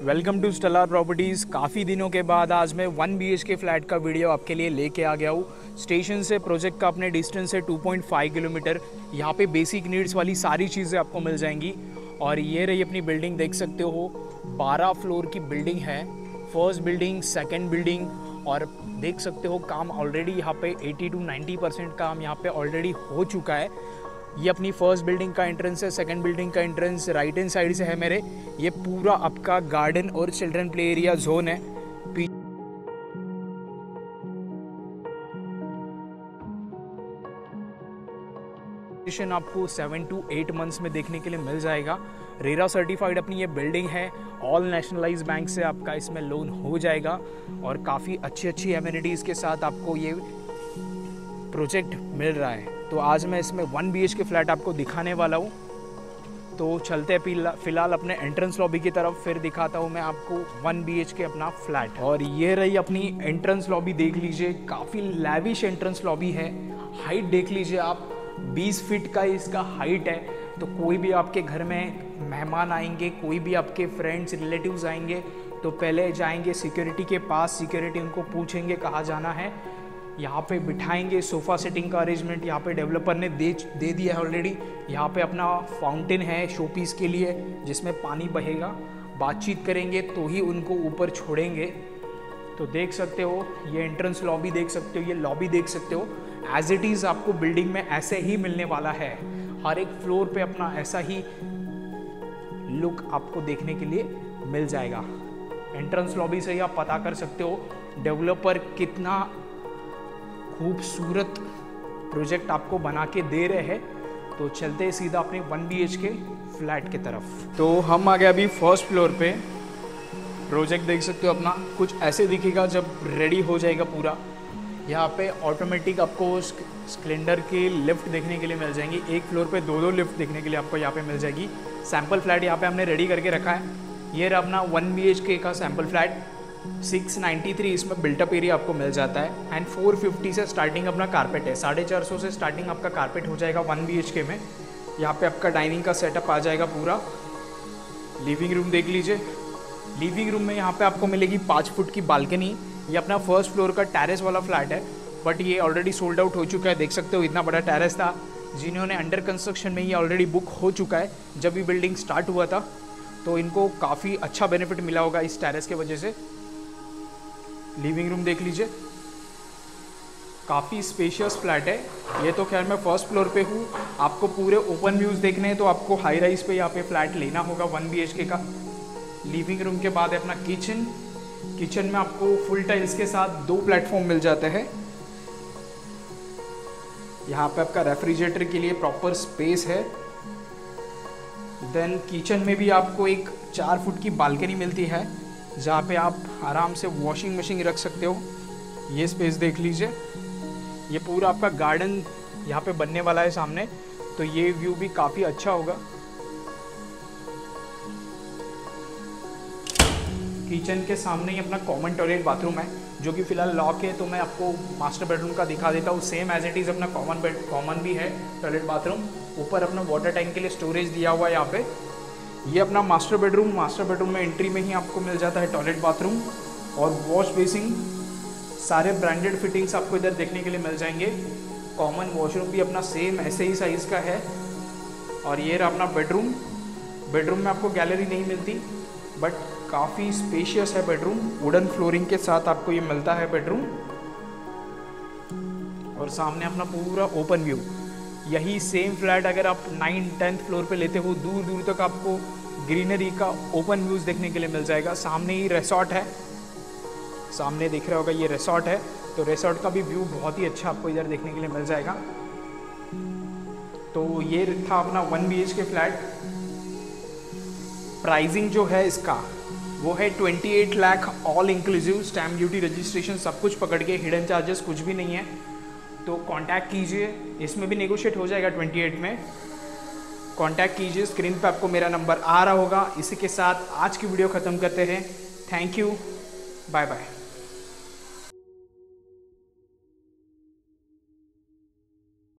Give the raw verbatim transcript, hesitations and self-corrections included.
Welcome to stellar properties. काफ़ी दिनों के बाद आज मैं one B H K flat का वीडियो आपके लिए लेके आ गया हूँ। स्टेशन से प्रोजेक्ट का अपने डिस्टेंस है टू पॉइंट फाइव किलोमीटर। यहाँ पे बेसिक नीड्स वाली सारी चीज़ें आपको मिल जाएंगी। और ये रही अपनी बिल्डिंग, देख सकते हो बारह फ्लोर की बिल्डिंग है। फर्स्ट बिल्डिंग, सेकेंड बिल्डिंग, और देख सकते हो काम ऑलरेडी यहाँ पे अस्सी टू नब्बे परसेंट काम यहाँ पे ऑलरेडी हो चुका है। ये अपनी फर्स्ट बिल्डिंग का एंट्रेंस है। सेकंड बिल्डिंग का एंट्रेंस राइट हैंड साइड से है मेरे। ये पूरा आपका गार्डन और चिल्ड्रन प्ले एरिया जोन है। आपको सेवन टू एट मंथ्स में देखने के लिए मिल जाएगा। रेरा सर्टिफाइड अपनी ये बिल्डिंग है। ऑल नेशनलाइज बैंक से आपका इसमें लोन हो जाएगा और काफ़ी अच्छी अच्छी एमिनिटीज़ के साथ आपको ये प्रोजेक्ट मिल रहा है। तो आज मैं इसमें one B H K flat आपको दिखाने वाला हूँ। तो चलते हैं फिलहाल अपने एंट्रेंस लॉबी की तरफ, फिर दिखाता हूँ मैं आपको वन बी एच के अपना फ्लैट। और ये रही अपनी एंट्रेंस लॉबी, देख लीजिए काफ़ी लैविश एंट्रेंस लॉबी है। हाइट देख लीजिए आप, बीस फीट का इसका हाइट है। तो कोई भी आपके घर में मेहमान आएंगे, कोई भी आपके फ्रेंड्स रिलेटिव्स आएंगे तो पहले जाएंगे सिक्योरिटी के पास। सिक्योरिटी उनको पूछेंगे कहाँ जाना है, यहाँ पे बिठाएंगे। सोफ़ा सेटिंग का अरेंजमेंट यहाँ पे डेवलपर ने दे दे दिया है ऑलरेडी। यहाँ पे अपना फाउंटेन है शोपीस के लिए जिसमें पानी बहेगा। बातचीत करेंगे तो ही उनको ऊपर छोड़ेंगे। तो देख सकते हो ये एंट्रेंस लॉबी देख सकते हो, ये लॉबी देख सकते हो। एज इट इज़ आपको बिल्डिंग में ऐसे ही मिलने वाला है। हर एक फ्लोर पे अपना ऐसा ही लुक आपको देखने के लिए मिल जाएगा। एंट्रेंस लॉबी से ही आप पता कर सकते हो डेवलपर कितना खूबसूरत प्रोजेक्ट आपको बना के दे रहे हैं। तो चलते हैं सीधा अपने one B H K flat की तरफ। तो हम आ गए अभी फर्स्ट फ्लोर पे। प्रोजेक्ट देख सकते हो अपना कुछ ऐसे दिखेगा जब रेडी हो जाएगा पूरा। यहाँ पे ऑटोमेटिक आपको स्प्लेंडर की लिफ्ट देखने के लिए मिल जाएंगी। एक फ्लोर पे दो दो लिफ्ट देखने के लिए आपको यहाँ पे मिल जाएगी। सैम्पल फ्लैट यहाँ पे हमने रेडी करके रखा है। ये रहा अपना वन बी एच के का sample flat. Six ninety three इसमें बिल्टअप एरिया आपको मिल जाता है। एंड फोर फिफ्टी से स्टार्टिंग अपना कारपेट है। साढ़े चार सौ से स्टार्टिंग आपका कारपेट हो जाएगा वन बी एच के में। यहाँ पे आपका डाइनिंग का सेटअप आ जाएगा पूरा। लिविंग रूम देख लीजिए। लिविंग रूम में यहाँ पे आपको मिलेगी पाँच फुट की बालकनी। ये अपना फर्स्ट फ्लोर का टेरेस वाला फ्लैट है, बट ये ऑलरेडी सोल्ड आउट हो चुका है। देख सकते हो इतना बड़ा टेरेस था, जिन्होंने अंडर कंस्ट्रक्शन में ये ऑलरेडी बुक हो चुका है। जब भी बिल्डिंग स्टार्ट हुआ था तो इनको काफ़ी अच्छा बेनिफिट मिला होगा इस टेरेस के वजह से। लिविंग रूम देख लीजिए, काफ़ी स्पेशियस फ्लैट है। ये तो खैर मैं फर्स्ट फ्लोर पे हूँ। आपको पूरे ओपन व्यूज़ देखने हैं तो आपको हाई राइज पे यहाँ पे फ्लैट लेना होगा वन बी एच के का। लिविंग रूम के बाद है अपना किचन। किचन में आपको फुल टाइल्स के साथ दो प्लेटफॉर्म मिल जाते हैं। यहाँ पे आपका रेफ्रिजरेटर के लिए प्रॉपर स्पेस है। देन किचन में भी आपको एक चार फुट की बालकनी मिलती है जहाँ पे आप आराम से वॉशिंग मशीन रख सकते हो। ये स्पेस देख लीजिए। ये पूरा आपका गार्डन यहाँ पे बनने वाला है सामने, तो ये व्यू भी काफ़ी अच्छा होगा। किचन के सामने ही अपना कॉमन टॉयलेट बाथरूम है जो कि फ़िलहाल लॉक है, तो मैं आपको मास्टर बेडरूम का दिखा देता हूँ। सेम एज इट इज़ अपना कॉमन बेड कॉमन भी है टॉयलेट बाथरूम। ऊपर अपना वाटर टैंक के लिए स्टोरेज दिया हुआ है यहाँ पे। ये अपना मास्टर बेडरूम। मास्टर बेडरूम में एंट्री में ही आपको मिल जाता है टॉयलेट बाथरूम और वॉश बेसिंग। सारे ब्रांडेड फिटिंग्स आपको इधर देखने के लिए मिल जाएंगे। कॉमन वॉशरूम भी अपना सेम ऐसे ही साइज़ का है। और ये रहा अपना बेडरूम। बेडरूम में आपको गैलरी नहीं मिलती, बट काफ़ी स्पेशियस है बेडरूम। वुडन फ्लोरिंग के साथ आपको ये मिलता है बेडरूम। और सामने अपना पूरा ओपन व्यू। यही सेम फ्लैट अगर आप नाइन टेंथ फ्लोर पे लेते हो, दूर दूर तक आपको ग्रीनरी का ओपन व्यूज़ देखने के लिए मिल जाएगा। सामने ही रिसॉर्ट है, सामने दिख रहा होगा ये रिसॉर्ट है। तो रिसॉर्ट का भी व्यू बहुत ही अच्छा आपको इधर देखने के लिए मिल जाएगा। तो ये था अपना one B H K flat. Pricing जो है इसका वो है अट्ठाईस lakh all inclusive. Stamp duty registration सब कुछ पकड़ के, हिडन चार्जेस कुछ भी नहीं है। तो कांटेक्ट कीजिए, इसमें भी नेगोशिएट हो जाएगा अट्ठाईस में। कांटेक्ट कीजिए, स्क्रीन पे आपको मेरा नंबर आ रहा होगा। इसी के साथ आज की वीडियो ख़त्म करते हैं। Thank you, bye bye.